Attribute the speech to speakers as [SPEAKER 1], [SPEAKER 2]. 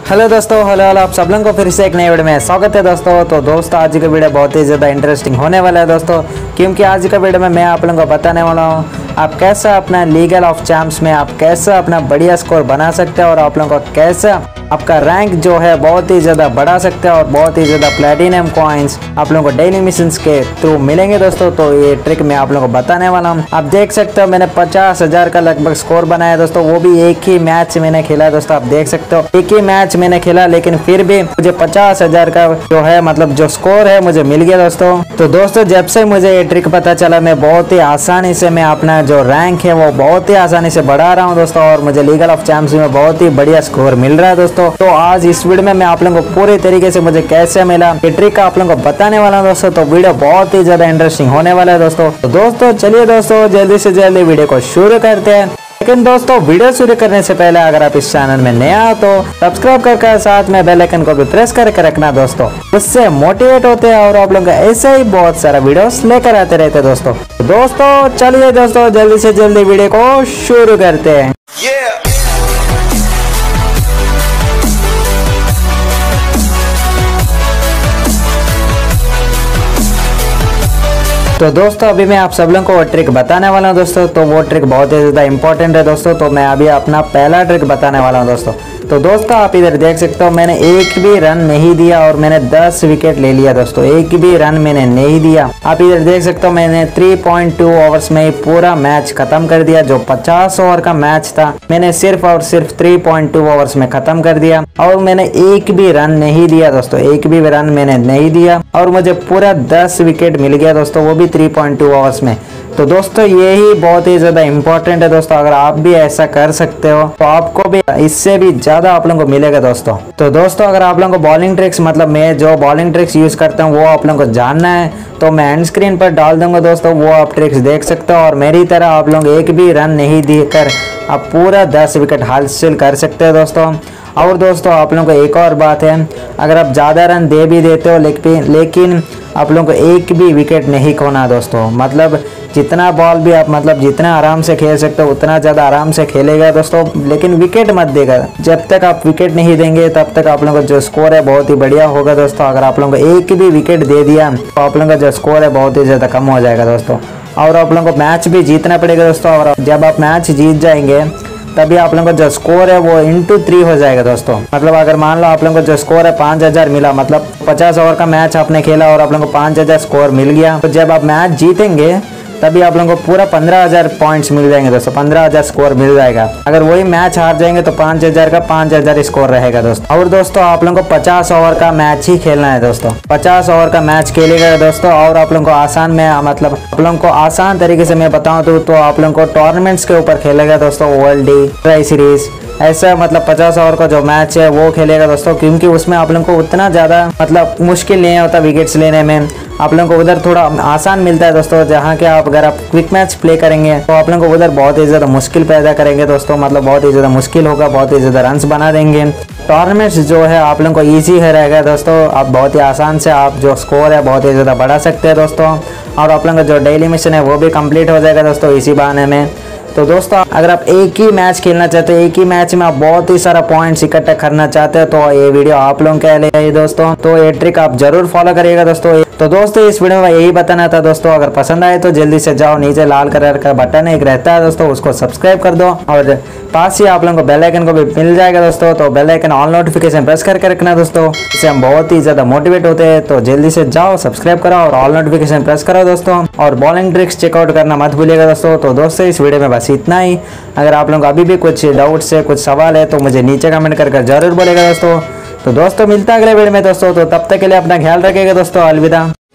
[SPEAKER 1] Hello दोस्तों, hello आप सब लोगों को फिर से एक नई वीडियो में स्वागत है दोस्तों। तो दोस्तों आज का वीडियो बहुत ही ज़्यादा इंटरेस्टिंग होने वाला है दोस्तों, क्योंकि आज का वीडियो में मैं आप लोगों को बताने वाला हूँ आप कैसे अपना लीगल ऑफ चैम्प्स में आप कैसे अपना बढ़िया स्कोर बना सकते हैं और आप लोगों को कैसे आपका रैंक जो है बहुत ही ज़्यादा बढ़ा सकते हैं और बहुत ही ज़्यादा प्लेटिनम कॉइन्स आप लोगों को डेली मिशंस के थ्रू मिलेंगे दोस्तों। तो ये ट्रिक मैं आप लोगों को बताने वाला हूँ। आप देख सकते हो मैंने 50,000 का लगभग स्कोर बनाया दोस्तों, वो भी एक ही मैच मैंने खेला दोस्तों। आप देख सकते हो एक ही मैच मैंने खेला, लेकिन फिर भी मुझे 50,000 का जो है मतलब जो स्कोर है मुझे मिल गया दोस्तों। तो दोस्तों जब से मुझे ये ट्रिक पता चला मैं बहुत ही आसानी से मैं अपना जो रैंक है वो बहुत ही आसानी से बढ़ा रहा हूँ दोस्तों, और मुझे लीगल ऑफ चैम्प्स में बहुत ही बढ़िया स्कोर मिल रहा है दोस्तों। तो आज इस वीडियो में मैं आप लोगों को पूरे तरीके से मुझे कैसे मिला ये ट्रिक आप लोगों को बताने वाला हूँ दोस्तों। तो वीडियो बहुत ही ज्यादा इंटरेस्टिंग होने वाला है दोस्तों। तो दोस्तों चलिए दोस्तों जल्दी से जल्दी वीडियो को शुरू करते हैं। लेकिन दोस्तों वीडियो शुरू करने से पहले अगर आप इस चैनल में नया हो तो सब्सक्राइब करके साथ में बेल आइकन को भी प्रेस करके रखना दोस्तों, उससे मोटिवेट होते हैं और आप लोगों का ऐसे ही बहुत सारा वीडियोस लेकर आते रहते हैं दोस्तों। तो दोस्तों चलिए दोस्तों जल्दी से जल्दी वीडियो को शुरू करते हैं। तो दोस्तों अभी मैं आप सब लोगों को वो ट्रिक बताने वाला हूँ दोस्तों। तो वो ट्रिक बहुत ही ज़्यादा इंपॉर्टेंट है दोस्तों। तो मैं अभी अपना पहला ट्रिक बताने वाला हूँ दोस्तों। तो दोस्तों आप इधर देख सकते हो मैंने एक भी रन नहीं दिया और मैंने 10 विकेट ले लिया दोस्तों। एक भी रन मैंने नहीं दिया। आप इधर देख सकते हो मैंने 3.2 ओवर्स में ही पूरा मैच खत्म कर दिया। जो 50 ओवर का मैच था मैंने सिर्फ और सिर्फ 3.2 ओवर्स में खत्म कर दिया, और मैंने एक भी रन नहीं दिया दोस्तों। एक भी रन मैंने नहीं दिया और मुझे पूरा 10 विकेट मिल गया दोस्तों, वो भी 3.2 ओवर्स में। तो दोस्तों यही बहुत ही ज्यादा इंपॉर्टेंट है दोस्तों। अगर आप भी ऐसा कर सकते हो तो आपको भी इससे भी ज्यादा आप लोगों को मिलेगा दोस्तों। तो दोस्तों अगर आप लोगों को बॉलिंग ट्रिक्स मतलब मैं जो बॉलिंग ट्रिक्स यूज करता हूँ वो आप लोगों को जानना है तो मैं एंड स्क्रीन पर डाल दूंगा दोस्तों, वो आप ट्रिक्स देख सकते हो। और मेरी तरह आप लोग एक भी रन नहीं देकर आप पूरा 10 विकेट हासिल कर सकते हो दोस्तों। और दोस्तों आप लोगों को एक और बात है, अगर आप ज़्यादा रन दे भी देते हो लेकिन आप लोगों को एक भी विकेट नहीं खोना दोस्तों। मतलब जितना बॉल भी आप मतलब जितना आराम से खेल सकते हो उतना ज़्यादा आराम से खेलेगा दोस्तों, लेकिन विकेट मत देगा। जब तक आप विकेट नहीं देंगे तब तक आप लोगों का जो स्कोर है बहुत ही बढ़िया होगा दोस्तों। अगर आप लोगों को एक भी विकेट दे दिया तो आप लोगों का जो स्कोर है बहुत ही ज़्यादा कम हो जाएगा दोस्तों, और आप लोगों को मैच भी जीतना पड़ेगा दोस्तों। और जब आप मैच जीत जाएंगे तभी आप लोगों का जो स्कोर है वो इंटू 3 हो जाएगा दोस्तों। मतलब अगर मान लो आप लोगों को जो स्कोर है 5,000 मिला, मतलब 50 ओवर का मैच आपने खेला और आप लोगों को 5,000 स्कोर मिल गया, तो जब आप मैच जीतेंगे तभी आप लोगों को पूरा 15,000 पॉइंट्स मिल जाएंगे दोस्तों। 15,000 स्कोर मिल जाएगा। अगर वही मैच हार जाएंगे तो 5,000 का 5,000 स्कोर रहेगा दोस्तों। और दोस्तों आप लोगों को 50 ओवर का मैच ही खेलना है दोस्तों। 50 ओवर का मैच खेलेगा दोस्तों। और आप लोगों को आसान में मतलब आप लोगों को आसान तरीके से मैं बताऊं तो आप लोगों को टूर्नामेंट्स के ऊपर खेलेगा दोस्तों। वर्ल्ड डी ट्राई सीरीज ऐसा मतलब 50 ओवर का जो मैच है वो खेलेगा दोस्तों, क्योंकि उसमें आप लोगों को उतना ज़्यादा मतलब मुश्किल नहीं होता विकेट्स लेने में। आप लोगों को उधर थोड़ा आसान मिलता है दोस्तों, जहाँ के आप अगर आप क्विक मैच प्ले करेंगे तो आप लोगों को उधर बहुत ही ज़्यादा मुश्किल पैदा करेंगे दोस्तों। मतलब बहुत ही ज़्यादा मुश्किल होगा, बहुत ही ज़्यादा रन्स बना देंगे। टूर्नामेंट्स जो है आप लोगों को ईजी है रहेगा दोस्तों। आप बहुत ही आसान से आप जो स्कोर है बहुत ही ज़्यादा बढ़ा सकते हैं दोस्तों, और आप लोगों का जो डेली मिशन है वो भी कंप्लीट हो जाएगा दोस्तों इसी बहाने में। तो दोस्तों अगर आप एक ही मैच खेलना चाहते हो, एक ही मैच में आप बहुत ही सारा पॉइंट्स इकट्ठा करना चाहते हो तो ये वीडियो आप लोगों के लिए है दोस्तों। तो ये ट्रिक आप जरूर फॉलो करिएगा दोस्तों। तो दोस्तों इस वीडियो में यही बताना था दोस्तों। अगर पसंद आए तो जल्दी से जाओ, नीचे लाल कलर का बटन एक रहता है दोस्तों, उसको सब्सक्राइब कर दो और पास ही आप लोगों को बेल आइकन को भी मिल जाएगा दोस्तों। तो bell icon all notification press करके रखना दोस्तों, इससे हम बहुत ही ज्यादा मोटिवेट होते हैं। तो जल्दी से जाओ सब्सक्राइब करो और ऑल नोटिफिकेशन प्रेस करो दोस्तों, और बॉलिंग ट्रिक्स चेकआउट करना मत भूलिएगा दोस्तों। तो दोस्तों इस वीडियो में बस इतना ही। अगर आप लोगों को अभी भी कुछ डाउट्स है, कुछ सवाल है तो मुझे नीचे कमेंट करके जरूर बोलेगा दोस्तों। तो दोस्तों मिलता है अगले वीडियो में दोस्तों। तो तब तक के लिए अपना ख्याल रखिएगा दोस्तों। अलविदा।